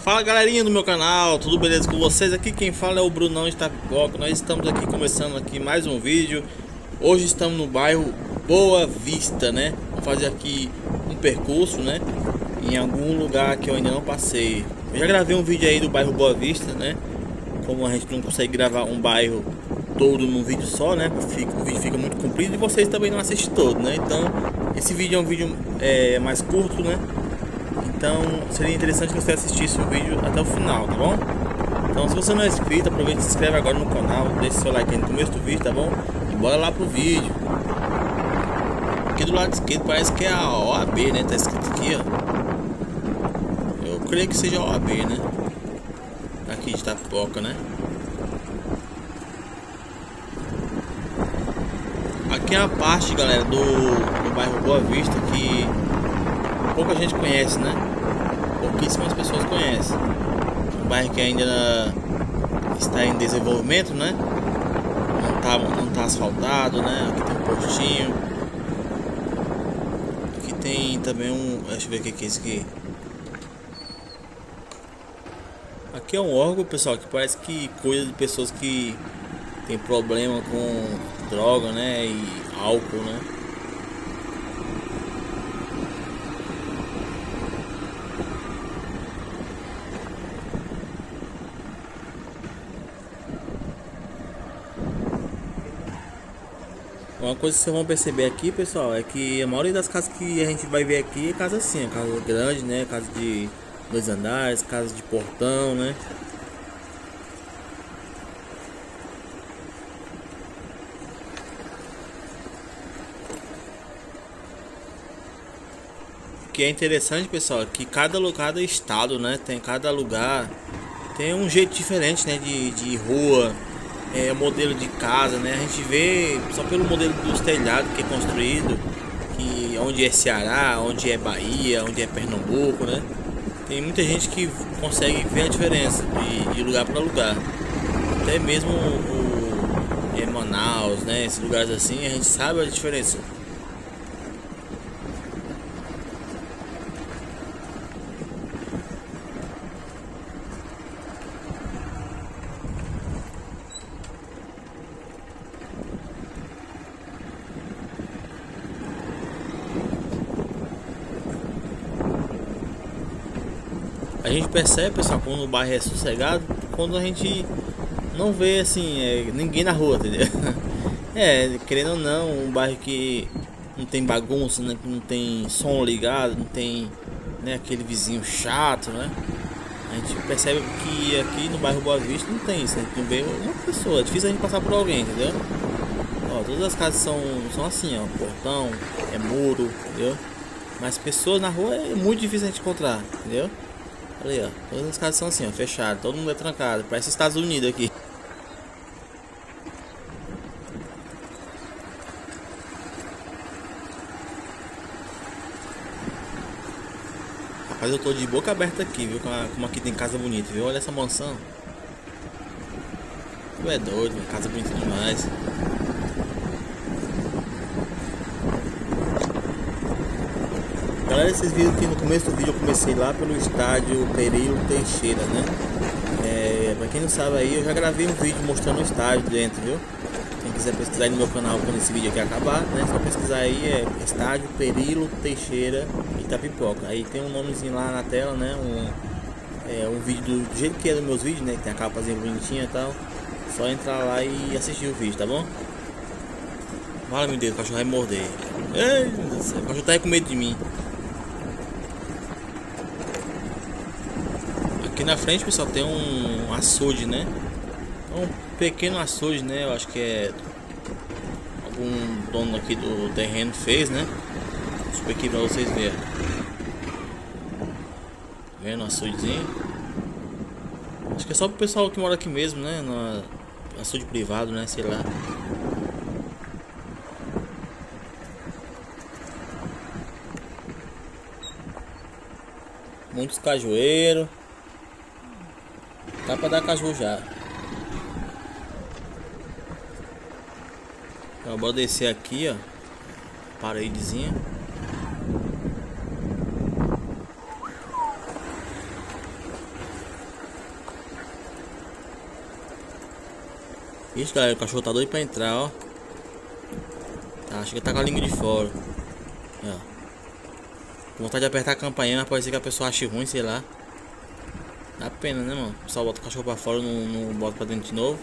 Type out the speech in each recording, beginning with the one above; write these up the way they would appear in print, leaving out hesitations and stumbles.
Fala galerinha do meu canal, tudo beleza com vocês? Aqui quem fala é o Brunão de Itapipoca. Nós estamos aqui começando aqui mais um vídeo. Hoje estamos no bairro Boa Vista, né? Vamos fazer aqui um percurso, né? Em algum lugar que eu ainda não passei. Eu já gravei um vídeo aí do bairro Boa Vista, né? Como a gente não consegue gravar um bairro todo num vídeo só, né? O vídeo fica muito comprido e vocês também não assistem todo, né? Então esse vídeo é um vídeo mais curto, né? Então seria interessante que você assistisse o vídeo até o final, tá bom? Então se você não é inscrito, aproveita e se inscreve agora no canal, deixa seu like aí no começo do vídeo, tá bom? E bora lá pro vídeo. Aqui do lado esquerdo parece que é a OAB, né? Tá escrito aqui, ó. Eu creio que seja a OAB, né? Aqui de Itapipoca, né? Aqui é a parte, galera, do bairro Boa Vista que pouca gente conhece, né? Pouquíssimas pessoas conhecem. Um bairro que ainda está em desenvolvimento, né? Não tá asfaltado, né? Aqui tem um postinho. Aqui tem também um... Deixa eu ver o que é isso aqui. Aqui é um órgão, pessoal, que parece que cuida de pessoas que tem problema com droga, né? E álcool, né? Uma coisa que vocês vão perceber aqui, pessoal, é que a maioria das casas que a gente vai ver aqui é casa assim, é casa grande, né? Casa de 2 andares, casa de portão, né? O que é interessante, pessoal, é que cada estado, né? Tem cada lugar tem um jeito diferente, né? De rua. Modelo de casa, né? A gente vê só pelo modelo dos telhados que é construído, que onde é Ceará, onde é Bahia, onde é Pernambuco, né? Tem muita gente que consegue ver a diferença de lugar para lugar. Até mesmo Manaus, né? Esses lugares assim, a gente sabe a diferença. A gente percebe, pessoal, quando o bairro é sossegado, quando a gente não vê assim ninguém na rua, entendeu? Querendo ou não, um bairro que não tem bagunça, né? Que não tem som ligado, não tem, né, aquele vizinho chato, né? A gente percebe que aqui no bairro Boa Vista não tem isso, a gente não vê uma pessoa, é difícil a gente passar por alguém, entendeu? Ó, todas as casas são assim, ó, portão, é muro, entendeu? Mas pessoas na rua é muito difícil a gente encontrar, entendeu? Ali, ó, todas as casas são assim, ó, fechadas, todo mundo é trancado, parece Estados Unidos aqui. Rapaz, eu tô de boca aberta aqui, viu, como aqui tem casa bonita, viu, olha essa mansão. Tu é doido, casa bonita demais. Galera, vocês viram que no começo do vídeo eu comecei lá pelo estádio Pereiro Teixeira, né? Pra quem não sabe aí, eu já gravei um vídeo mostrando o estádio dentro, viu? Quem quiser pesquisar aí no meu canal quando esse vídeo aqui acabar, né? Só pesquisar aí, estádio Pereiro Teixeira Itapipoca. Aí tem um nomezinho lá na tela, né? Um vídeo do jeito que é dos meus vídeos, né? Que tem a capazinha bonitinha e tal. Só entrar lá e assistir o vídeo, tá bom? Fala, meu Deus, o cachorro vai morder. Ei, o cachorro tá aí com medo de mim. Aqui na frente, pessoal, tem um açude, né? Um pequeno açude, né? Eu acho que é algum dono aqui do terreno fez, né? Deixa eu ver aqui pra vocês verem. Vendo o açudezinho? Acho que é só pro pessoal que mora aqui mesmo, né? No açude privado, né? Sei lá. Muitos cajueiros. Dá pra dar caju já. Eu vou descer aqui, ó. Paredezinha. Isso, galera, o cachorro tá doido pra entrar, ó. Tá, acho que tá com a língua de fora. Ó. Com vontade de apertar a campainha, mas pode ser que a pessoa ache ruim, sei lá. Dá pena, né, mano? O pessoal bota o cachorro pra fora, não bota pra dentro de novo.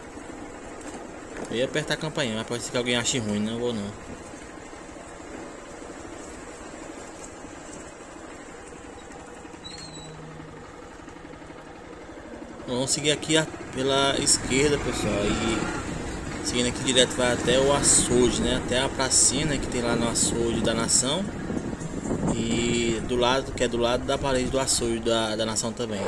Eu ia apertar a campainha, mas pode ser que alguém ache ruim, não vou não. Vamos seguir aqui pela esquerda, pessoal. E seguindo aqui direto vai até o açude, né? Até a pracinha, né, que tem lá no açude da nação. E do lado, que é do lado da parede do açude da nação também.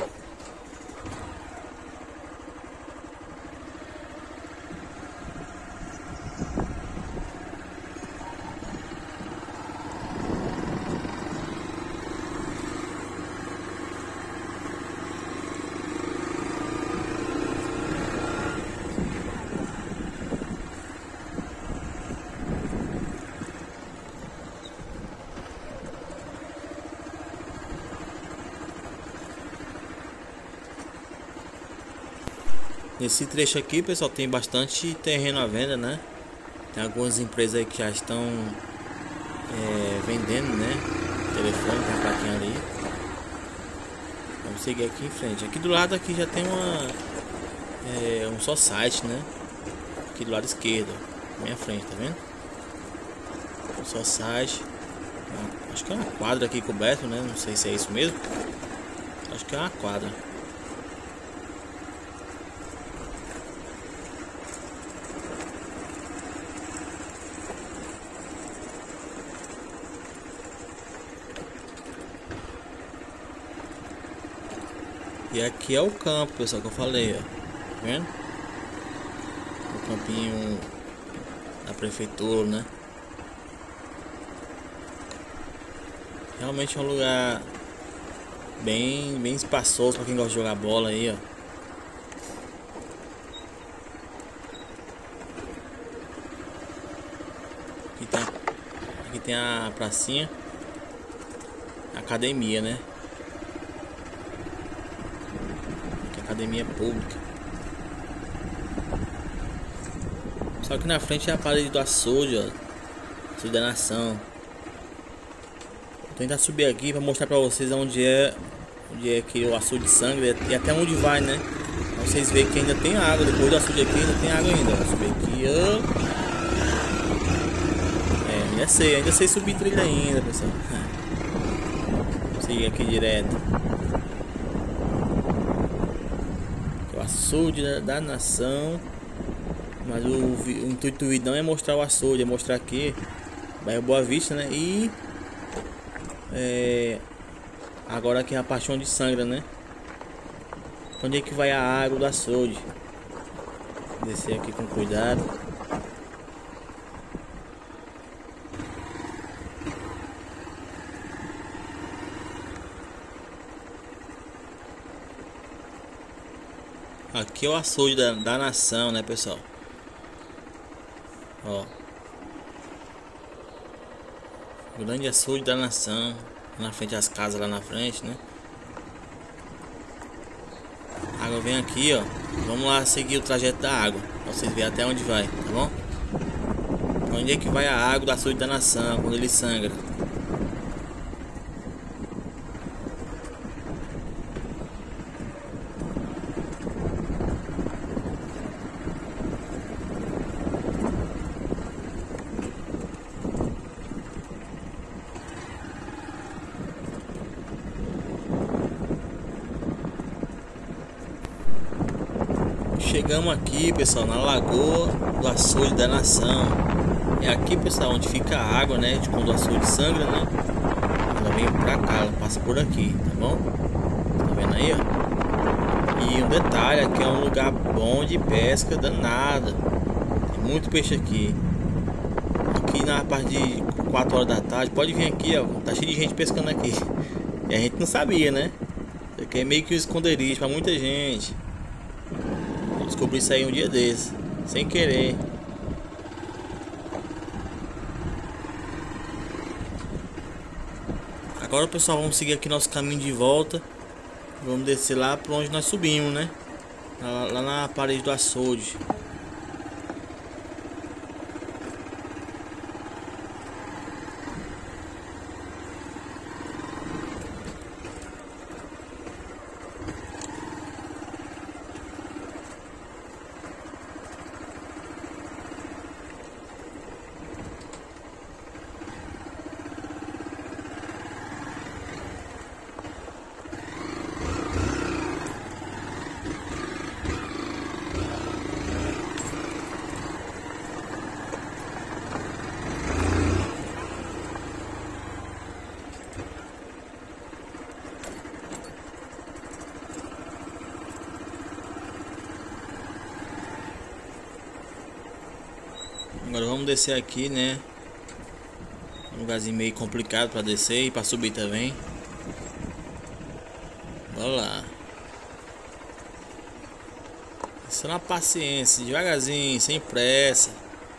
Nesse trecho aqui, pessoal, tem bastante terreno à venda, né? Tem algumas empresas aí que já estão vendendo, né? Telefone, tem a plaquinha ali. Vamos seguir aqui em frente. Aqui do lado aqui já tem um só site, né? Aqui do lado esquerdo, minha frente, tá vendo? Um só site. Acho que é uma quadra aqui coberta, né? Não sei se é isso mesmo. Acho que é uma quadra. E aqui é o campo, pessoal, que eu falei, ó. Tá vendo? O campinho da prefeitura, né? Realmente é um lugar bem espaçoso para quem gosta de jogar bola aí, ó. Aqui tem a pracinha, a academia, né? Academia pública. Só que na frente é a parede do açude, ó. Açude da nação. Vou tentar subir aqui para mostrar para vocês onde é que o açude de sangue e até onde vai, né? Pra vocês verem que ainda tem água. Depois do açude aqui ainda tem água ainda. Vou subir aqui, ó. Ainda sei subir trilha ainda, pessoal. Vou seguir aqui direto. Açude da nação. Mas o intuito do vídeo não é mostrar o açude, é mostrar aqui bairro Boa Vista, né? E agora aqui é a parte onde sangra, né? Onde é que vai a água do açude? Descer aqui com cuidado. Aqui é o açude da nação, né, pessoal? Ó. O grande açude da nação. Na frente das casas, lá na frente, né? A água vem aqui, ó. Vamos lá seguir o trajeto da água. Pra vocês verem até onde vai, tá bom? Onde é que vai a água do açude da nação quando ele sangra? Chegamos aqui, pessoal, na lagoa do açude da nação. É aqui, pessoal, onde fica a água, né? De quando o açude sangra, né? Ela vem pra cá, ela passa por aqui, tá bom? Tá vendo aí, ó? E um detalhe, aqui é um lugar bom de pesca danada. Tem muito peixe aqui. Aqui na parte de 4 horas da tarde, pode vir aqui, ó. Tá cheio de gente pescando aqui. E a gente não sabia, né? Isso aqui é meio que um esconderijo pra muita gente. Descobri isso aí um dia desse, sem querer. Agora, pessoal, vamos seguir aqui nosso caminho de volta. Vamos descer lá para onde nós subimos, né? Lá na parede do açude. Agora vamos descer aqui, né? Um lugarzinho meio complicado pra descer e pra subir também. Bora lá. Só na paciência, devagarzinho, sem pressa.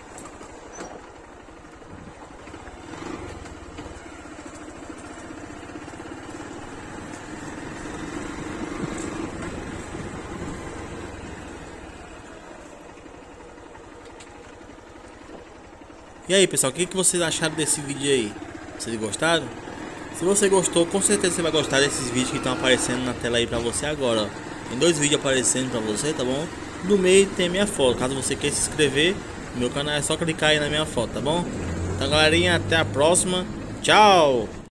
E aí, pessoal, o que vocês acharam desse vídeo aí? Vocês gostaram? Se você gostou, com certeza você vai gostar desses vídeos que estão aparecendo na tela aí pra você agora, ó. Tem 2 vídeos aparecendo pra você, tá bom? No meio tem a minha foto. Caso você queira se inscrever no meu canal, é só clicar aí na minha foto, tá bom? Então, galerinha, até a próxima. Tchau!